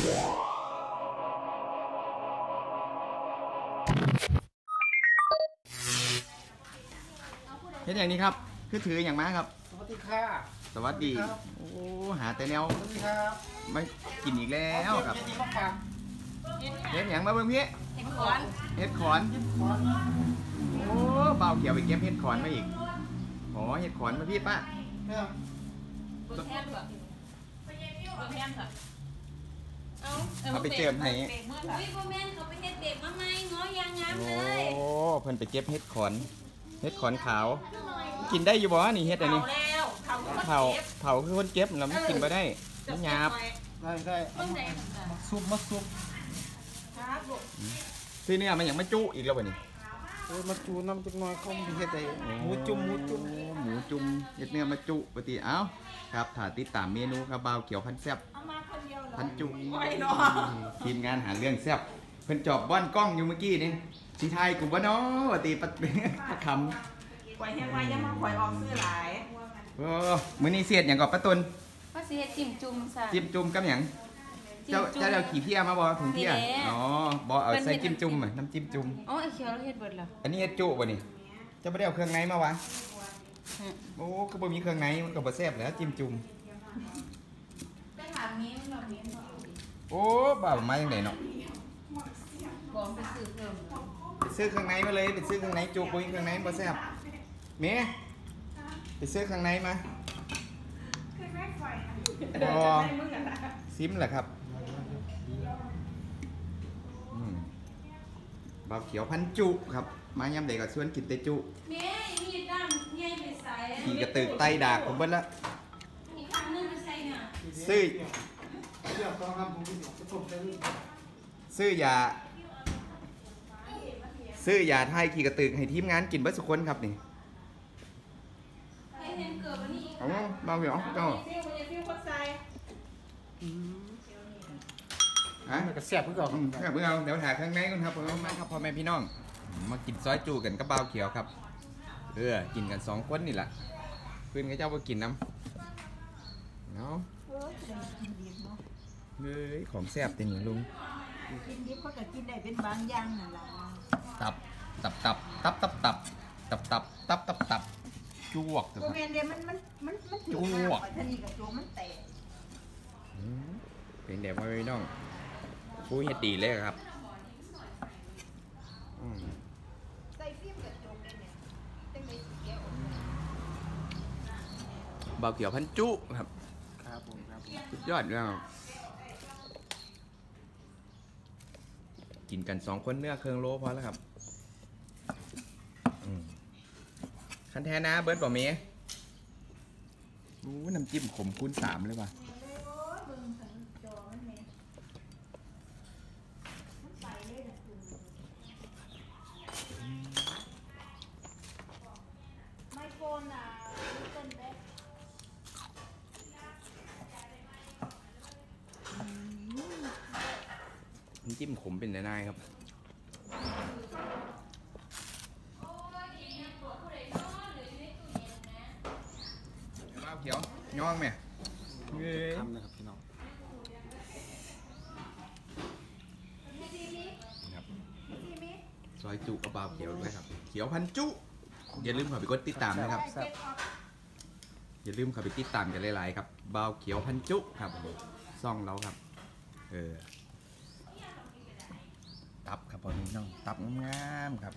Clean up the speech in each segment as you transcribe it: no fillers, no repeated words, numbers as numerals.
เห็นอย่างนี้ครับคือถืออย่างมาครับสวัสดีค่ะสวัสดีโอ้หาแต่แนวสวัสดีครับไม่กินอีกแล้วครับเห็ดอย่างมาเบิ่งพี่เห็ดขอนเห็ดขอนโอ้เบาเขียวไปเก็บเห็ดขอนมาอีกอ๋อเห็ดขอนมาพี่ป้าเบิ่งแฮมเหรอเบิ่งแฮมเหรอเอาไปเจิมให้อุ้ยพ่อแม่เขาไปเฮ็ดเด็กมาไหมง้อยางงามเลยโอ้เพิ่นไปเก็บเห็ดขอนขาวกินได้อยู่บ่นี่เห็ดอันนี้เผาคือคนเก็บแล้วมันกินไปได้มันหยาบได้มาซุปที่นี่มันยังไม่จุอีกแล้วบ่นี่มาจูน้ำจักหน่อยเขามีเฮ็ดได้หมูจุ่มเห็ดเนื้อมาจุปกติเอ้าครับถ้าติดตามเมนูครับบ่าวเขียวพันแซ่บพันจุทีมงานหาเรื่องแซ่บเพิ่นจอบบ้านกล้องอยู่เมื่อกี้นี่สีไทยกูบ่เนาะปกติประคำปล่อยให้ไว้ยังมาปล่อยออกซื้อหลายมื้อนี้เสียดหยังก่อนป้าตุลว่าสิเฮ็ดจิ้มจุ่มซะจิ้มจุ่มกับหยังเจ้าเอาขี้เพี้ยมาบ่ถุงเพี้ยอ๋อบ่เอาใส่จิ้มจุ่มน้ำจิ้มจุ่มอ๋อไอ้เขียวเราเฮ็ดเบิดเหรออันนี้เฮ็ดจุบ่นี่เจ้าบ่ได้เอาเครื่องในมาวะโอ้ก็บ่มีเครื่องในมันก็บ่แซ่บแล้วจิ้มจุ่มไปถามนี้เราเนี้ยโอ้บ่าวมาจังได๋เนาะบ่ไปซื้อเพิ่มไปซื้อเครื่องในมาเลยไปซื้อเครื่องในจุบ่มีเครื่องในบ่แซ่บแม่ไปซื้อเครื่องในมาบ่ซิมแหละครับบ่าวเขียวพันจุครับมายามใดก็ชวนกินแต่จุแม่มีดำใหญ่ไปใส่ขี่กระตึกไตดากผมเบิดละอีกครั้งนึงไปใส่น่ะซื้อยาไทยขี่กระตึกให้ทีมงานกินเบิดสุกคนครับนี่เอาบ่าวเขียวเจ้ามันก็แซ่บเพิ่งเอาเพิ่งเอาเดี๋ยวถ่ายข้างในก่อนครับผมมาครับพ่อแม่พี่น้องมากินซอยจูกันกับบ่าวเขียวครับกินกัน2คนนี่แหละเพื่อนก็เจ้าไปกินน้ำเนาะเฮ้ยของแซ่บเต็มเลยลุงกินดิบเขาก็กินได้เป็นบางอย่างนั่นแหละตับจวกตัวแมนเดียมันจวกท่านี่กับจวกมันแตกเป็นเดี๋ยวพ่อแม่พี่น้องผู้เฮ็ดดีเลยครับใส่ฟิล์มกับจงเลยเนี่ยจังได๋สิแก้วบ่าวเขียวพันจุครับผมครับสุดยอดเลยกินกัน2คนเนื้อเครื่องโลพอแล้วครับคันแท้นะเบิร์ดบอกเมย์น้ำจิ้มขมคูณ3เลยว่ะน้ำจิ้มขมเป็นนายครับบ้าเขียวย่องไหมทำนะครับพี่น้องซอยจุกระเป๋าเขียวด้วยครับเขียวพันจุอย่าลืมเข้าไปกดติดตามนะครับอย่าลืมเข้าไปติดตามกันหลายๆครับบ่าวเขียวพันจุครับซ่องเราครับตับครับพ่อพี่น้องตับงามครับ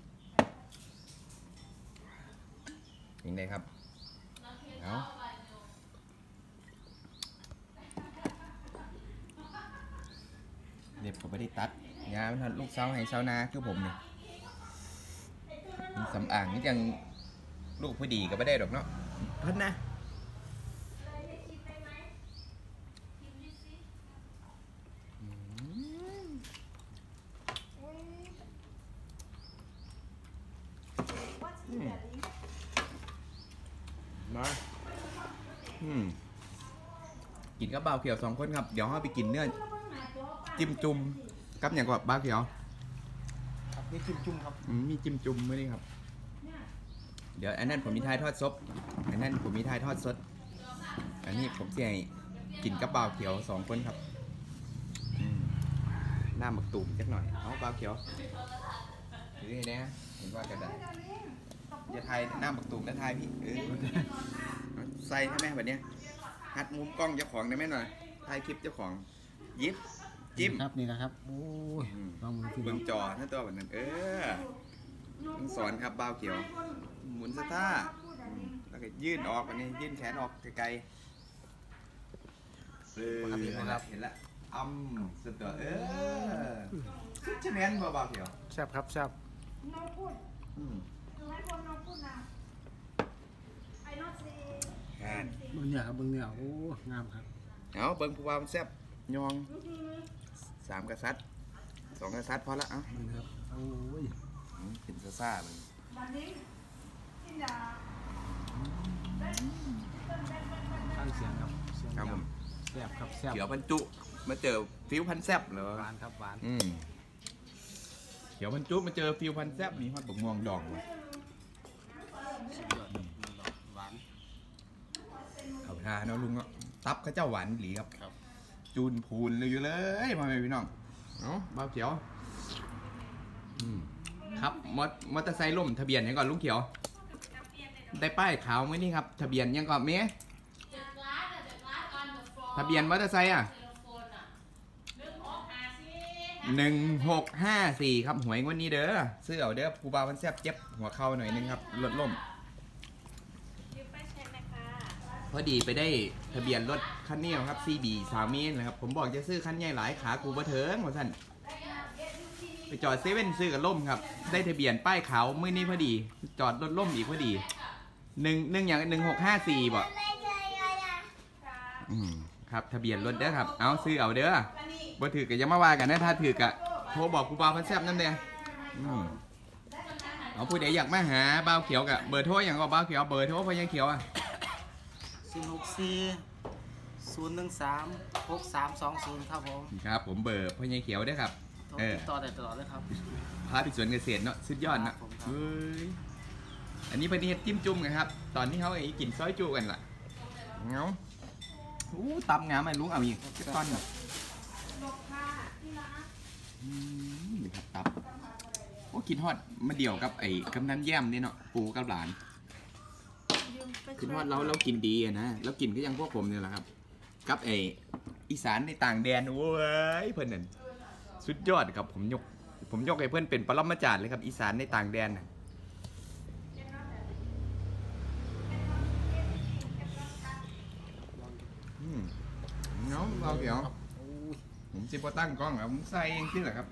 ยังไงครับเอาเด็บผมไม่ได้ตัดงานมันลูกสาวให้สาวนาคือผมเนี่ยสำอางนี่ยังลูกผู้ดีก็ไม่ได้ดอกเนาะพัดนะมากินกับบ่าวเขียว2คนครับเดี๋ยวเราไปกินเนื้อจิ้มจุ่มกับอย่างกับบ่าวเขียวมีจิ้มจุ่มครับมีจิ้มจุ่มไม่ได้ครับเดี๋ยวอันนั้นผมมีทายทอดซดอันนั้นผมมีทายทอดสดอันนี้ผมจะให้กินกับบ่าวเขียว2คนครับหน้าหมักตุ่มจักหน่อยเอาเบาเขียวนี่นะเห็นว่ากระดาษอย่าไทยหน้าหมักตุ่มนะไทยพี่ใส่ใช่ไหมแบบเนี้ยหัดมุมกล้องเจ้าของได้ไหมหน่อยถ่ายคลิปเจ้าของยิบจิ้มครับนี่นะครับโอ้ยลองมือพี่น้เบิ่องงจอหน้าตัวแบบนั้นต้องสอนครับเบาเขียวหมุนสะท่าแล้วก็ยื่นออกแบบนี้ยื่นแขนออกไกลๆเห็นละสุดตัวชะแนนเบาเขียวแซ่บครับแซ่บน้องพูดให้คนน้องพูดนะไอ้น้องซีเบิ่งเนี่ยครับเบิ่งเนี่ยโอ้งามครับเอาเบิ่งผู้ว่ามันแซ่บยอง3 กษัตริย์2 กษัตริย์พอละเอ้าเบิ่งครับโอ้ยเป็นซ่าๆเลยวันนี้กินยาฟังเสียงครับเสียงครับผมแซ่บครับแซ่บเขียวบรรจุมาเจอฟิวพันแซ่บเหรอหวานครับหวานเขียวบรรจุมาเจอฟิวพันแซ่บมีฮอดบกม่วงดองว่ะสุดยอดหวานเขาทาเนาะลุงเนาะตับเขาเจ้าหวานหลีครับครับจูนพูนเลยอยู่เลยมาเลยพี่น้องเนาะเบาเขียวครับมอเตอร์ไซค์ล่มทะเบียนยังก่อนลุงเขียวได้ป้ายขาวไหมนี่ครับทะเบียนยังก่อนเมย์ทะเบียนมอเตอร์ไซค์อ่ะ1654ครับหวยงวันนี้เด้อซื้อเอาเด้อผู้บ่าวมันแซ่บเจ็บหัวเข่าหน่อยนึงครับรถล่มพอดีไปได้ทะเบียนรถคันนี้ครับ CB 3 เมตรนะครับผมบอกจะซื้อคันใหญ่หลายขากูบ่เถิงว่าซั่นไปจอดเซเว่นซื้อกับล่มครับได้ทะเบียนป้ายขาวมื้อนี้พอดีจอดรถล่มอีกพอดีอย่าง1654บ่ครับทะเบียนรถเด้อครับเอาซื้อเอาเด้อบ่ถือก็อย่ามาว่ากันนะถ้าถือก็โทรบอกกูบ่าวพันแซ่บนั่นเด้เอาผู้ใดอยากมาหาบ่าวเขียวกับเบอร์โทรอย่างก็บ่าวเขียวเบอร์โทรพ่อยังเขียวอ่ะ 064-013-6320ครับผมครับผมเบอร์พ่อยังเขียวเด้อครับโทรติดต่อได้ตลอดเลยครับพาไปสวนเกษตรเนาะสุดยอดเนาะครับผมครับเฮ้ยอันนี้เป็นเฮ็ดจิ้มจุ่มกันครับตอนที่เขาไอ้กินซอยจุกันล่ะเงาตำงามไอ้ลุงเอาอีกจะต้อนนี่ครับตับโอ้กินฮอดมาเดี่ยวกับไอ้กำนันแย้มนี่เนาะปูกับหลานกินฮอดเรากินดีอะนะแล้วกินก็ยังพวกผมเนี่ยแหละครับกับไอ้อีสานในต่างแดนโว้ยเพื่อนนั่นสุดยอดครับผมยกให้เพื่อนเป็นปรมาจารย์เลยครับอีสานในต่างแดนน่ะเนาะเราเดี๋ยวผมจิบตั้งกล้องครับผมใส่เองที่แหละครับ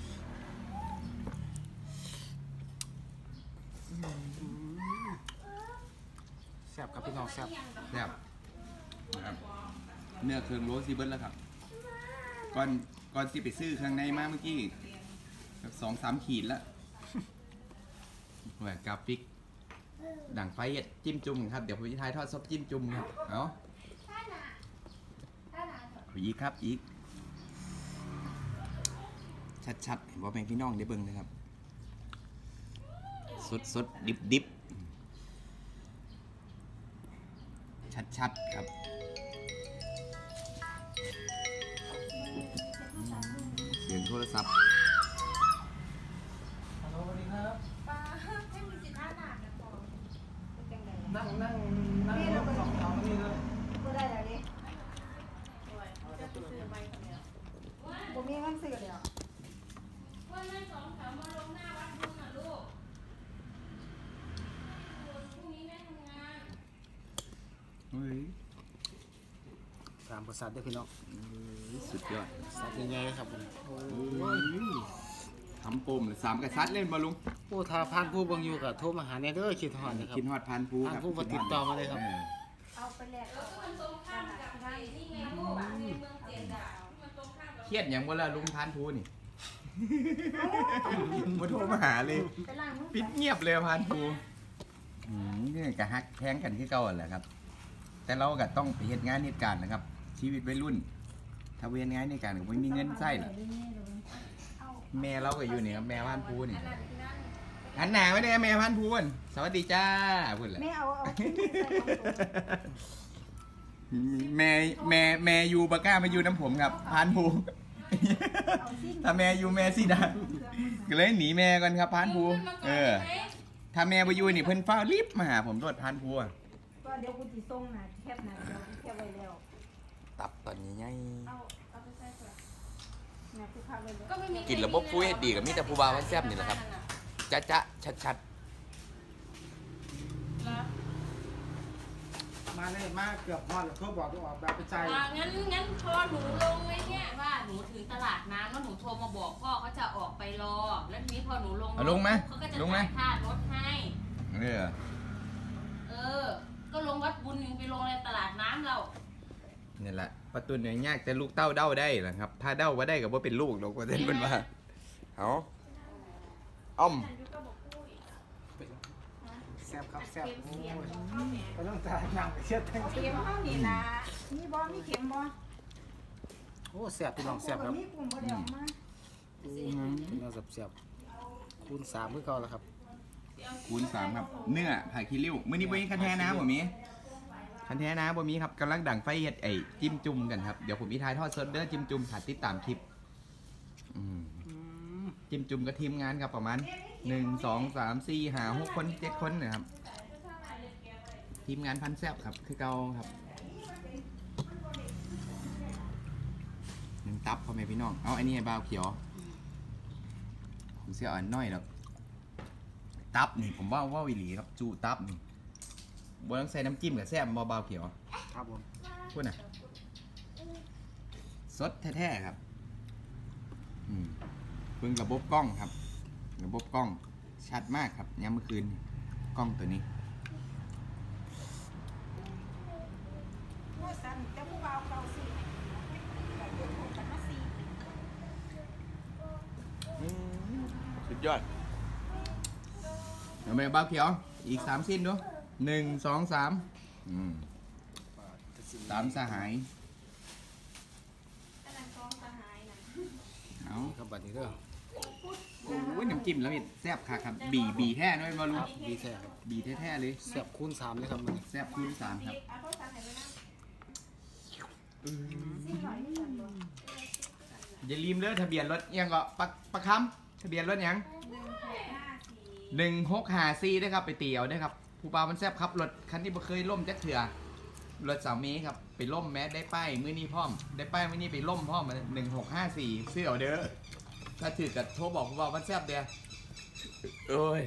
แซ่บครับพี่น้องแซ่บแบบนะครับเนื้อเครื่องโรสซีเบิร์แล้วครับก่อนที่ไปซื้อข้างในมาเมื่อกี้2-3 ขีดแล้วแหวกกราฟิกดังไฟเห็ดจิ้มจุ่มครับเดี๋ยวผมจะทายทอดซอสจิ้มจุ่มครับเอาอีกครับอีกชัดๆเห็นว่าแม่พี่น้องได้เบิ่งนะครับสดดิบชัดๆครับเสียงโทรศัพท์ฮัลโหลสวัสดีครับป้าให้มีสิทธิ์ท่าหนากันพอเป็นจังไงนั่งรถสองแถวมานี่เลยก็ได้แล้วดิผมมีเงินซื้อแล้วเฮ้ย 3 ประสาทด้วยพี่น้องสุดยอดสัตว์ใหญ่ๆครับผมโอ้โอ้ยยทำปมเลย3 กษัตริย์เล่นบอลลุงผู้ทาพานผู้เบิ่งอยู่ก็โทรมาหาแน่เด้อคิดฮอดนะครับกินฮอดพานภูครับพานภูมาติดต่อมาเลยครับเอาไปแลกเอาเครียดอย่างบ่ละลุงพานภูนี่ มาโทรมาหาเลยไปล้างมือปิดเงียบเลยพานภูนี่กะฮักแข้งกันที่เก่าแหละครับ แต่เราก็ต้องไปเหตุงานเหตุการณ์นะครับ ชีวิตวัยรุ่น ถ้าเวียนงานในการก็ไม่มีเงินใช้หรอกแม่เราก็อยู่นี่ครับแม่พานภูนี่หันหน้าไว้เลยแม่พานภูนสวัสดีจ้าพูดเลยไม่เอาขึ้นไปใส่ของผมแม่อยู่บากล้ามาอยู่น้ำผมครับพานภูเอาสิ้นถ้าแม่อยู่แม่สิดาก็เลยหนีแม่กันครับพานภูถ้าแม่ไปอยู่นี่เพิ่นฟ้ารีบมาหาผมโดดพานภูอะก็เดี๋ยวกูสิส่งน่ะแคบน่ะเดี๋ยวแคบไว้แล้วตับตอนนี้ไงเอาไปใส่ก่อนแม่กูพาไว้แล้วก็ไม่มีกินระบบฟูเฮ็ดดีกับมีแต่ผู้บ่าวมันแซ่บนี่แหละครับจ๊ะชัดแล้วมาเลยมาเกือบพอดแล้วเขาบอกว่าออกแบบไปใจงั้นพอหนูลงไอ้เนี่ยว่าหนูถึงตลาดน้ำแล้วหนูโทรมาบอกพ่อเขาจะออกไปรอแล้วทีนี้พอหนูลงลงไหมเขาก็จะลงไหมจ่ายค่ารถให้ ก็ลงวัดบุญยังไปลงในตลาดน้ำเรานี่แหละประตูเนี่ยยากแต่ลูกเต้าเด้าได้เหรอครับถ้าเด้าว่าได้ก็บ่เป็นลูกหรอกว่าเส้นเป็นว่าเอาอ้อมแซ่บครับแซ่บโอ้ยก็ต้องจ่ายหนังเชียดทั้งเอาเข็มเฮานี่ล่ะมีบ่มีเข็มบ่โอ้แซ่บพี่น้องแซ่บครับมีกลุ่มบ่ได้ออกมาพี่น้องแซ่บคูณ3คือเก่าแล้วครับคูณ3ครับเนื้อผักขี้ริ้วมื้อนี้บ่มีคันแท้น้ำบ่มีคันแท้น้ำบ่มีครับกำลังดังไฟเฮ็ดไอ้จิ้มจุ่มกันครับเดี๋ยวผมมีถ่ายทอดสดเด้อจิ้มจุ่มถ้าติดตามคลิปจิ้มจุ่มกับทีมงานครับประมาณ1 2 3 4 5 6คน7คนนะครับทีมงานพันแซ่บครับคือเก่าครับ1ตับพ่อแม่พี่น้องเอาอันนี้ให้บ่าวเขียวผมเสียอ่อนน้อยดอกตับนี่ผมว่าวิลีครับจูตับนี่บนต้องใส่น้ำจิ้มกับแซ่บเบาๆเขียวครับผมพูดน่ะสดแท้ๆครับเพิ่งระบบกล้องครับระบบกล้องชัดมากครับยามเมื่อคืนกล้องตัวนี้โอ้สั่นแต่ผู้บ่าวเก่าสิก็ยกพวกกันมาสิสุดยอดเดี๋ยวไปเบาเขียวอีก3สิ้นดู1 2 3 3สหายอันนั้นกองสหายน่ะเอาครับบัดนี้เด้อโอ้ยน้ำจิ้มแล้วนี่แซ่บค่ะครับบีแท้น้อยมารู้ดีแท้ครับบีแท้ๆเลยแซ่บคูณ3เลยครับมันแซ่บคูณ3ครับเอาโทรศัพท์ให้ไว้นะสิหน่อยนี่สั่นบ่อย่าลืมเด้อทะเบียนรถยังก็ประคำทะเบียนรถยัง 1654ด้วยครับไปเตี๋ยวด้วยครับผู้บ่าวมันแซ่บครับรถคันที่บ่เคยล่มจักเถื่อรถสามีครับไปล่มแม้ได้ป้ายมื้อนี้พร้อมได้ป้ายมื้อนี้ไปล่มพร้อมมา1654เสื้อเอาเด้อถ้าถือกับโทรบอกผู้บ่าวมันแซ่บเด้อเอ้ย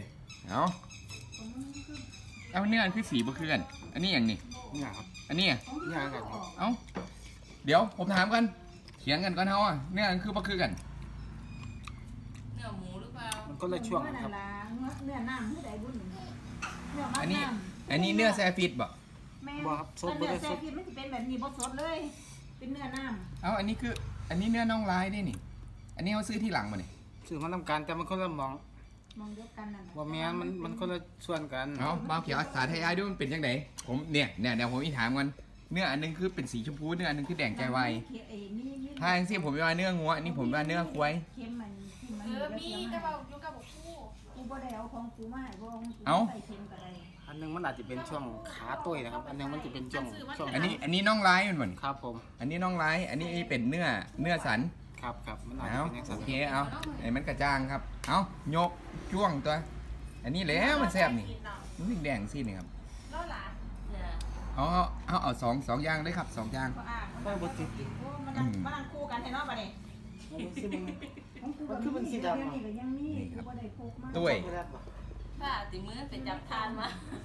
เอาเนื้ออันคือสีบ่คือกันอันนี้อย่างนี้นี่ครับอันนี้นี่ครับเอ้าเดี๋ยวผมถามกันเถียงกันก่อนเฮาอ่ะเนื้ออันคือบ่คือกันเนื้อหมูหรือเปล่ามันก็เลยช่วงนั่นครับล่ะเนื้อน้ำผู้ใดบุญเนื้อมัอันนนี้น้ำอันนี้เนื้อแซฟิตบ่แม่บ่ครับสดบ่เนื้อได้แซ่สดบมันจะเป็นแบบนี้บ่สดเลย เป็นเนื้อน้ำเอ้าอันนี้คืออันนี้เนื้อน่องลายได้นี่ อันนี้เขาซื้อที่หลังมาเนี่ยซื้อมาทำการแต่มันคนละหมองมองเดียวกันนั่นน่ะว่าแม่นมันคนละส่วนกันเอ้าบ้าวเขียวสาไทยไอ้ด้วยมันเป็นยังไงผมเนี่ยเดี๋ยวผมอีถามกันเนื้ออันนึงคือเป็นสีชมพูเนื้ออันนึงคือแดงใจไวถ้าอย่างที่ผมว่าเนื้องัวอันนี้ผมว่าเนื้อควายเค็มมันที่มันมีแต่ว่าอยู่กับบอกคู่กูบ่ได้เอาของกูมาให้บ่ของกูใส่เค็มก็ได้อันหนึงมันอาจจะเป็นช่วงขาตุ้ยนะครับ อันหนึงมันจะเป็นช่วงอันนี้น่องลายมันเหมือนครับผมอันนี้น่องลายอันนี้เป็นเนื้อสันครับมันอาจจะเอาเป็นอย่างโอนั้นเคเอาไอ้มันกระจ่างครับเอายกจ้วงตัว อันนี้แล้วมันแซ่บนี่มันแดงสิเนี่ยครับแล้วหลานเอาสองอย่างเลยครับ2อย่างก็อ่างไม่บ่ติดมันนั่งคู่กันให้เนาะบัดนี้มันคือมันสีดำนี่ก็ยังมีกูบ่ได้พกมาตุ้ยถ้าติมือไปจับทานมา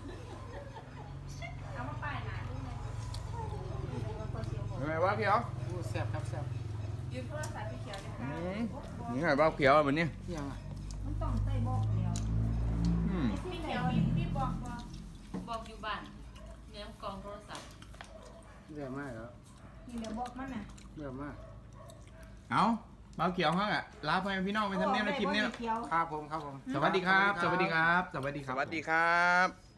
เอามาป้ายหน้าดูเลยทำไมบ้าวเขียวโอ้แซ่บครับแซ่บยืมโทรศัพท์พี่เขียวเลยค่ะนี่ไงบ้าวเขียวแบบนี้ยังอ่ะมันต้องใส่บอกเดียวพี่เขียวพี่บอกอยู่บ้านเลี้ยงกองโทรศัพท์เยอะมากแล้วนี่เดี๋ยวบอกมันน่ะเยอะมากเอาบ้าวเขียวเขาอะลาไปพี่น้องไปทำเนียบในคลิปนี้เขียวครับผมสวัสดีครับ สวัสดีครับ สวัสดีครับ สวัสดีครับ